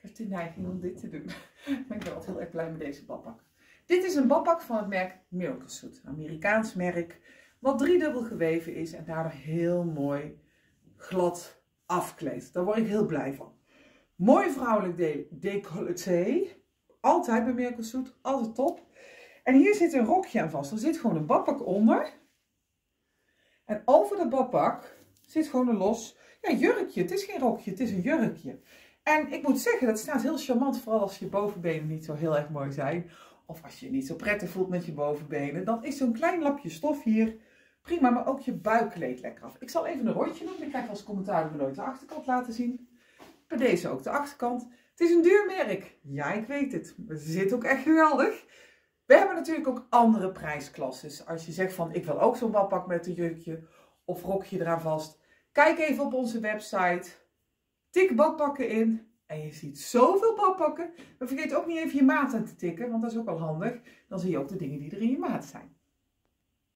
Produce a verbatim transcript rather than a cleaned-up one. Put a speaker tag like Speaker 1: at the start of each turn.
Speaker 1: heb de neiging om dit te doen. Maar ik ben altijd heel erg blij met deze badpak. Dit is een badpak van het merk Milkasuit. Een Amerikaans merk. Wat driedubbel geweven is en daardoor heel mooi glad afkleedt. Daar word ik heel blij van. Mooi vrouwelijk de decolleté. Altijd bij Milkasuit. Altijd top. En hier zit een rokje aan vast. Er zit gewoon een badpak onder. En over dat badpak zit gewoon een los ja, jurkje. Het is geen rokje, het is een jurkje. En ik moet zeggen, dat staat heel charmant. Vooral als je bovenbenen niet zo heel erg mooi zijn. Of als je je niet zo prettig voelt met je bovenbenen. Dan is zo'n klein lapje stof hier prima. Maar ook je buik kleedt lekker af. Ik zal even een rondje doen. Ik krijg als commentaar dat we nooit de achterkant laten zien. Bij deze ook de achterkant. Het is een duur merk. Ja, ik weet het. Maar ze zit ook echt geweldig. We hebben natuurlijk ook andere prijsklasses. Als je zegt van ik wil ook zo'n badpak met een jurkje of rokje eraan vast. Kijk even op onze website. Tik badpakken in. En je ziet zoveel badpakken. Maar vergeet ook niet even je maat aan te tikken. Want dat is ook wel handig. Dan zie je ook de dingen die er in je maat zijn.